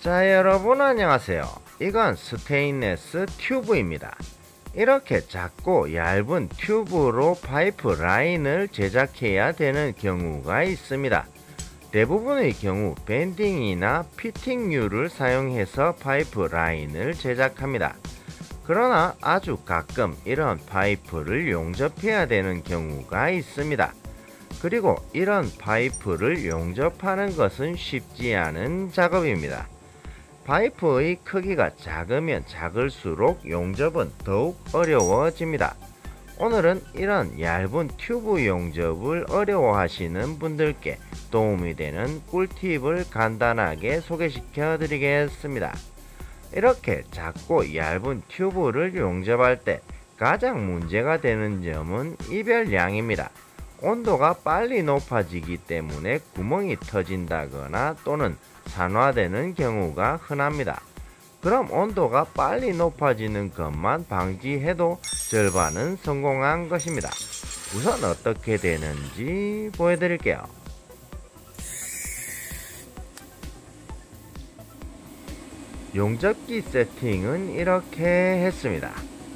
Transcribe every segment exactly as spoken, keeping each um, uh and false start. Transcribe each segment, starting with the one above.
자, 여러분 안녕하세요. 이건 스테인레스 튜브입니다. 이렇게 작고 얇은 튜브로 파이프 라인을 제작해야 되는 경우가 있습니다. 대부분의 경우 밴딩이나 피팅류를 사용해서 파이프 라인을 제작합니다. 그러나 아주 가끔 이런 파이프를 용접해야 되는 경우가 있습니다. 그리고 이런 파이프를 용접하는 것은 쉽지 않은 작업입니다. 파이프의 크기가 작으면 작을수록 용접은 더욱 어려워집니다. 오늘은 이런 얇은 튜브 용접을 어려워하시는 분들께 도움이 되는 꿀팁을 간단하게 소개시켜 드리겠습니다. 이렇게 작고 얇은 튜브를 용접할 때 가장 문제가 되는 점은 이별량입니다. 온도가 빨리 높아지기 때문에 구멍이 터진다거나 또는 산화되는 경우가 흔합니다. 그럼 온도가 빨리 높아지는 것만 방지해도 절반은 성공한 것입니다. 우선 어떻게 되는지 보여드릴게요. 용접기 세팅은 이렇게 했습니다.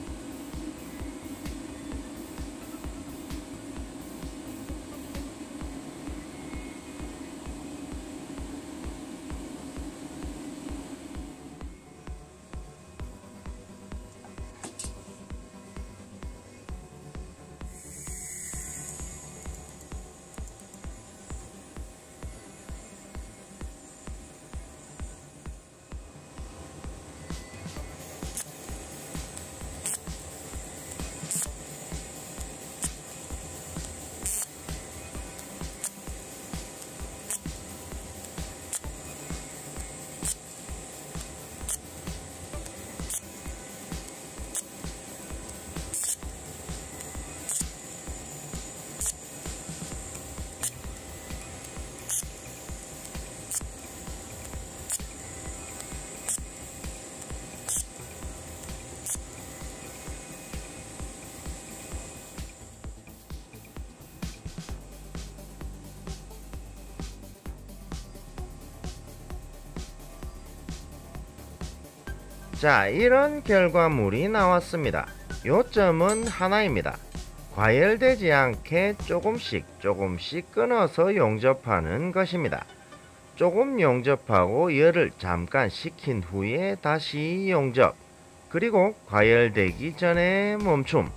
자, 이런 결과물이 나왔습니다. 요점은 하나입니다. 과열되지 않게 조금씩 조금씩 끊어서 용접하는 것입니다. 조금 용접하고 열을 잠깐 식힌 후에 다시 용접, 그리고 과열되기 전에 멈춤.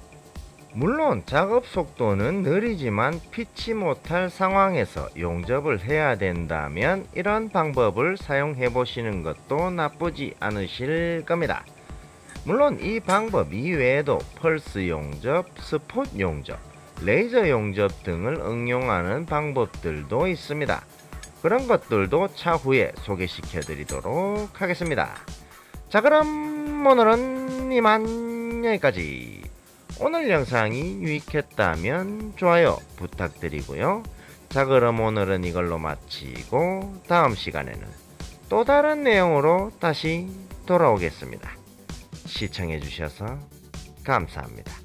물론 작업 속도는 느리지만 피치 못할 상황에서 용접을 해야 된다면 이런 방법을 사용해 보시는 것도 나쁘지 않으실 겁니다. 물론 이 방법 이외에도 펄스 용접, 스폿 용접, 레이저 용접 등을 응용하는 방법들도 있습니다. 그런 것들도 차후에 소개시켜 드리도록 하겠습니다. 자, 그럼 오늘은 이만 여기까지. 오늘 영상이 유익했다면 좋아요 부탁드리고요. 자, 그럼 오늘은 이걸로 마치고 다음 시간에는 또 다른 내용으로 다시 돌아오겠습니다. 시청해 주셔서 감사합니다.